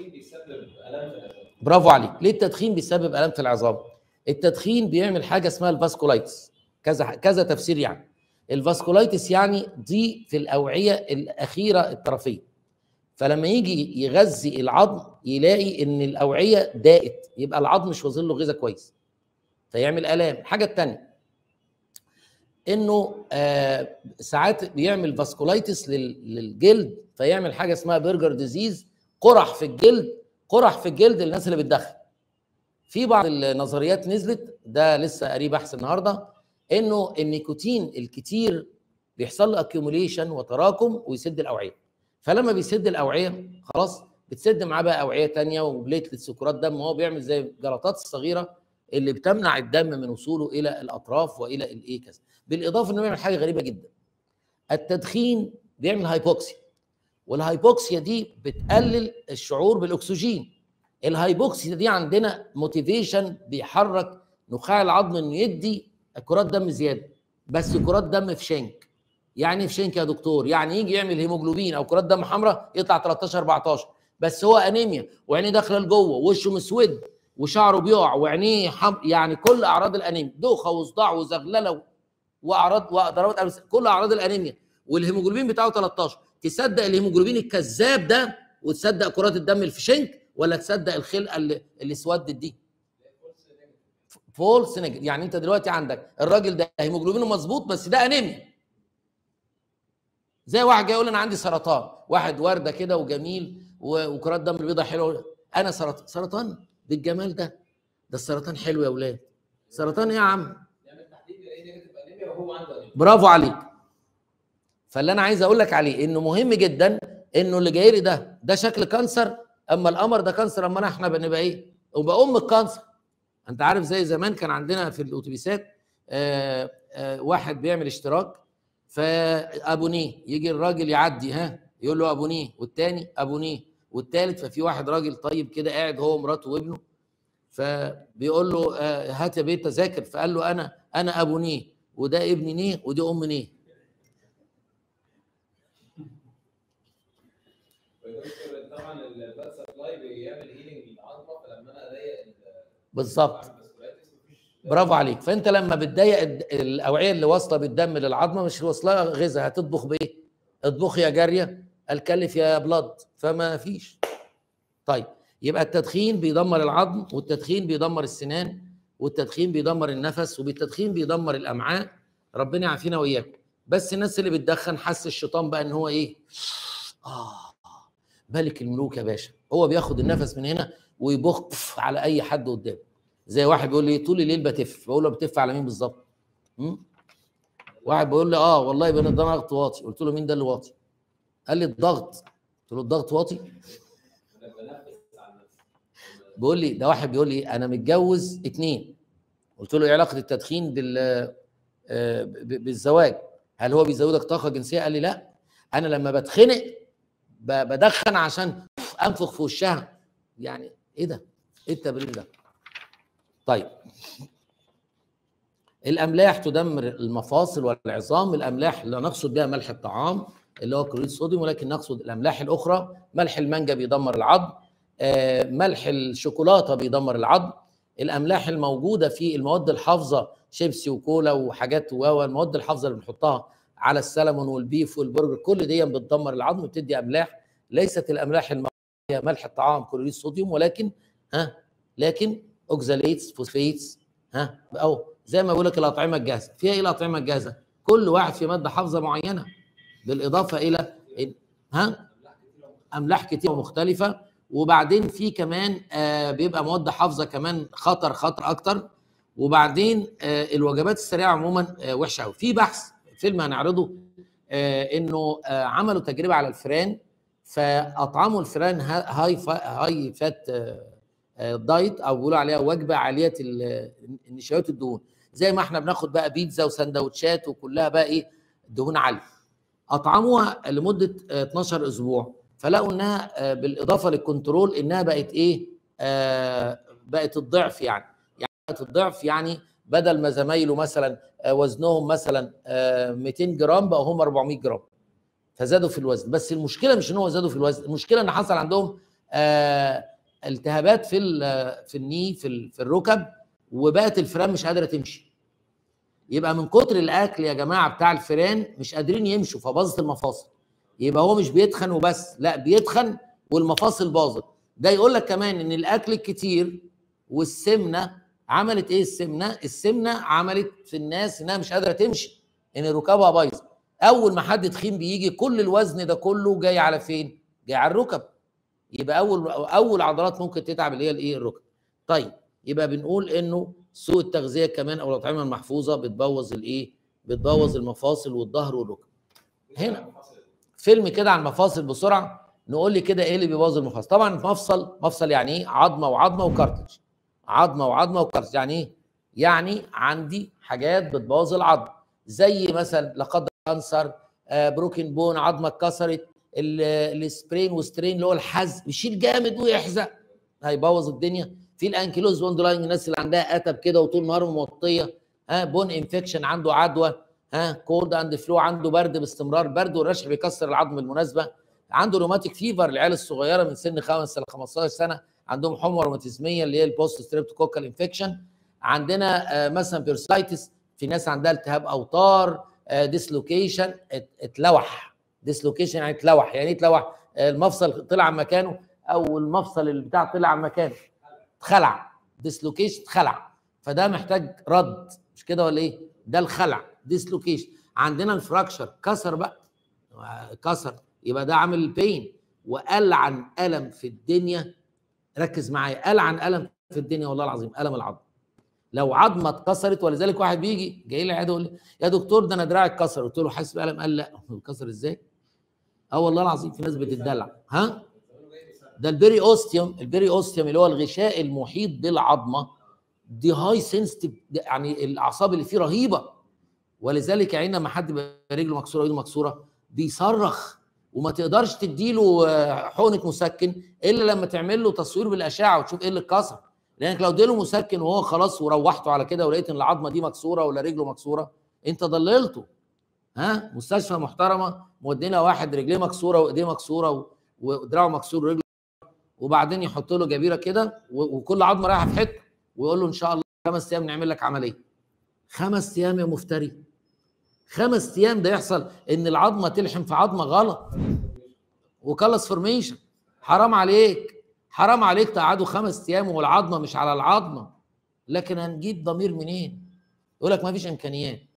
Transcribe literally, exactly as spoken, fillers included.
التدخين بيسبب الام في العظام؟ برافو عليك. ليه التدخين بيسبب الام في العظام؟ التدخين بيعمل حاجه اسمها الفاسكولايتس، كذا كذا تفسير. يعني الفاسكولايتس يعني ضيق في الاوعيه الاخيره الطرفيه، فلما يجي يغذي العظم يلاقي ان الاوعيه ضاقت، يبقى العظم مش واصل له غذاء كويس فيعمل الام. الحاجه الثانيه انه آه ساعات بيعمل فاسكولايتس للجلد، فيعمل حاجه اسمها برجر ديزيز، قرح في الجلد. قرح في الجلد للناس اللي بتدخن. في بعض النظريات نزلت، ده لسه قريب احسن النهارده، انه النيكوتين الكتير بيحصل له اكيوميليشن وتراكم ويسد الاوعيه، فلما بيسد الاوعيه خلاص بتسد معاه بقى اوعيه ثانيه وبليتلت سكرات دم، وهو بيعمل زي الجلطات الصغيره اللي بتمنع الدم من وصوله الى الاطراف والى الايه كذا. بالاضافه انه بيعمل حاجه غريبه جدا، التدخين بيعمل هايبوكسيا، والهايبوكسيا دي بتقلل الشعور بالاكسجين. الهايبوكسيا دي عندنا موتيفيشن بيحرك نخاع العظم انه يدي كرات دم زياده، بس كرات دم في شنك. يعني في شنك يا دكتور؟ يعني يجي يعمل هيموجلوبين او كرات دم حمراء يطلع تلتاشر اربعتاشر، بس هو انيميا وعينيه داخله لجوه ووشه مسود وشعره بيقع وعينيه حم... يعني كل اعراض الانيميا، دوخه وصداع وزغلله واعراض وضربات، كل اعراض الانيميا، والهيموجلوبين بتاعه تلتاشر. تصدق الهيموجلوبين الكذاب ده وتصدق كرات الدم اللي في شنك، ولا تصدق الخلقه اللي اللي اسودت دي؟ فولس نيجاتيف. يعني انت دلوقتي عندك الراجل ده هيموجلوبينه مظبوط بس ده انيميا. زي واحد جاي يقول انا عندي سرطان، واحد ورده كده وجميل وكرات دم البيضاء حلوه، انا سرطان. سرطان بالجمال ده؟ ده السرطان حلو يا اولاد. سرطان ايه يا عم؟ يعمل تحديد يلاقي نيجاتيف انيميا وهو عنده انيميا. برافو عليك. فاللي انا عايز اقول لك عليه انه مهم جدا انه اللي جاي لي ده ده شكل كانسر، اما القمر ده كانسر، اما احنا بنبقى ايه؟ وبقى ام الكانسر. انت عارف زي زمان كان عندنا في الاتوبيسات آآ آآ واحد بيعمل اشتراك فابونيه، يجي الراجل يعدي ها يقول له ابونيه، والتاني ابونيه، والتالت. ففي واحد راجل طيب كده قاعد هو ومراته وابنه، فبيقول له هات يا بيه تذاكر، فقال له انا انا ابونيه وده ابني نيه ودي ام نيه. طبعا البلاد سبلاي بيعمل هيلينج للعظمه، فلما انا اضيق بالظبط. برافو عليك. فانت لما بتضيق الاوعيه اللي واصله بالدم للعظمه مش واصله غذاء، هتطبخ بايه؟ اطبخ يا جاريه، الكلف يا بلاد، فما فيش. طيب يبقى التدخين بيدمر العظم، والتدخين بيدمر السنان، والتدخين بيدمر النفس، وبالتدخين بيدمر الامعاء. ربنا يعافينا واياكم. بس الناس اللي بتدخن حس الشيطان بقى ان هو ايه؟ اه ملك الملوك يا باشا، هو بياخد النفس من هنا ويبخ على اي حد قدامه. زي واحد بيقول لي طول الليل بتف، بقول له بتف على مين بالظبط؟ واحد بيقول لي اه والله ده ضغط واطي، قلت له مين ده اللي واطي؟ قال لي الضغط، قلت له الضغط واطي؟ بيقول لي ده واحد بيقول لي انا متجوز اتنين، قلت له ايه علاقه التدخين بال بالزواج؟ هل هو بيزودك طاقه جنسيه؟ قال لي لا، انا لما بتخنق بدخن عشان انفخ في وشها. يعني ايه ده؟ ايه التبرير ده؟ طيب الاملاح تدمر المفاصل والعظام. الاملاح لا نقصد بها ملح الطعام اللي هو كلوريد الصوديوم، ولكن نقصد الاملاح الاخرى. ملح المانجا بيدمر العظم، آه ملح الشوكولاته بيدمر العظم. الاملاح الموجوده في المواد الحافظه شيبسي وكولا وحاجات، والمواد الحافظه اللي بنحطها على السلمون والبيف والبرجر، كل دي بتدمر العظم، بتدي املاح. ليست الاملاح الموجوده هي ملح الطعام كلوريد الصوديوم، ولكن ها لكن اوكزاليتس، فوسفيتس، ها او زي ما بقول لك الاطعمه الجاهزه. فيها ايه الاطعمه الجاهزه؟ كل واحد في ماده حافظه معينه، بالاضافه الى ها املاح كتير ومختلفه. وبعدين في كمان آه بيبقى مواد حافظه كمان خطر خطر اكتر. وبعدين آه الوجبات السريعه عموما آه وحشه قوي. في بحث فيلم هنعرضه آه انه آه عملوا تجربه على الفئران، فاطعموا الفئران هاي هاي فات آه دايت، او بيقولوا عليها وجبه عاليه النشويات والدهون، زي ما احنا بناخد بقى بيتزا وسندوتشات وكلها بقى ايه؟ دهون عاليه. اطعموها لمده اتناشر اسبوع، فلقوا انها بالاضافه للكنترول انها بقت ايه؟ آه بقت الضعف. يعني يعني بقت الضعف، يعني بدل ما زمايله مثلا وزنهم مثلا آه مئتين جرام بقوا هم اربعمئة جرام، فزادوا في الوزن. بس المشكله مش ان هو زادوا في الوزن، المشكله ان حصل عندهم آه التهابات في في الني في في الركب، وبقت الفئران مش قادره تمشي. يبقى من كتر الاكل يا جماعه بتاع الفئران مش قادرين يمشوا، فباظت المفاصل. يبقى هو مش بيتخن وبس، لا بيتخن والمفاصل باظت. ده يقول لك كمان ان الاكل الكتير والسمنه عملت ايه؟ السمنه السمنه عملت في الناس انها مش قادره تمشي، ان ركابها بايظه. اول ما حد تخين بيجي كل الوزن ده كله جاي على فين؟ جاي على الركب. يبقى اول اول عضلات ممكن تتعب اللي هي الايه؟ الركب. طيب يبقى بنقول انه سوء التغذيه كمان او الاطعمه المحفوظه بتبوظ الايه؟ بتبوظ المفاصل والظهر والركب. هنا فيلم كده عن المفاصل بسرعه، نقول لي كده ايه اللي بيبوظ المفاصل. طبعا مفصل مفصل يعني ايه؟ عظمه وعظمه وكارتلج. عظمه وعظمه وكارتلج يعني ايه؟ يعني عندي حاجات بتبوظ العظم، زي مثلا لا قدر الله كانسر، آه بروكن بون، عظمه اتكسرت، السبرين وسترين اللي هو الحز بيشيل جامد ويحزق، هيبوظ الدنيا. في الانكيلوز واندولاين، الناس اللي عندها اتب كده وطول النهار موطيه، ها بون انفكشن، عنده عدوى، ها كولد اند فلو، عنده برد باستمرار، برد والرشح بيكسر العظم بالمناسبه، عنده روماتيك فيفر، العيال الصغيره من سن خمسة ل خمستاشر سنه عندهم حمى روماتيزميه اللي هي البوست ستريبتوكوكال انفكشن. عندنا آه مثلا بيرسايتس، في ناس عندها التهاب اوتار، آه ديسلوكيشن، اتلوح. ديسلوكيشن يعني اتلوح. يعني ايه اتلوح؟ آه المفصل طلع عن مكانه، او المفصل اللي بتاع طلع عن مكانه، اتخلع. ديسلوكيشن، اتخلع. فده محتاج رد، مش كده ولا ايه؟ ده الخلع، ديسلوكيشن. عندنا الفراكشر، كسر بقى، كسر، يبقى ده عامل بين. والعن الم في الدنيا، ركز معايا، العن الم في الدنيا والله العظيم الم العظم. لو عظمه اتكسرت، ولذلك واحد بيجي جاي لي العياده يقول لي يا دكتور ده انا دراعي اتكسر، قلت له حاسس بالم؟ قال لا. اتكسر ازاي؟ اه والله العظيم في ناس بتدلع. ها ده البيري اوستيوم، البيري اوستيوم اللي هو الغشاء المحيط بالعظمه، دي هاي سنسيتيف، يعني الاعصاب اللي فيه رهيبه. ولذلك يعني لما حد رجله مكسوره وايده مكسوره بيصرخ، وما تقدرش تديله حقنه مسكن الا لما تعمل له تصوير بالاشعه وتشوف ايه اللي اتكسر. لانك لو اديله مسكن وهو خلاص وروحته على كده ولقيت ان العظمه دي مكسوره ولا رجله مكسوره، انت ضللته. ها مستشفى محترمه مودينا واحد رجليه مكسوره وايديه مكسوره ودراعه مكسور ورجله، وبعدين يحط له جبيره كده وكل عظمه رايحه في حته، ويقول له ان شاء الله خمس ايام نعمل لك عمليه. خمس ايام يا مفتري، خمس ايام ده يحصل ان العظمه تلحم في عظمه غلط، وكلس فورميشن. حرام عليك، حرام عليك تقعدوا خمس ايام والعظمه مش على العظمه. لكن هنجيب ضمير منين؟ يقول لك ما فيش امكانيات.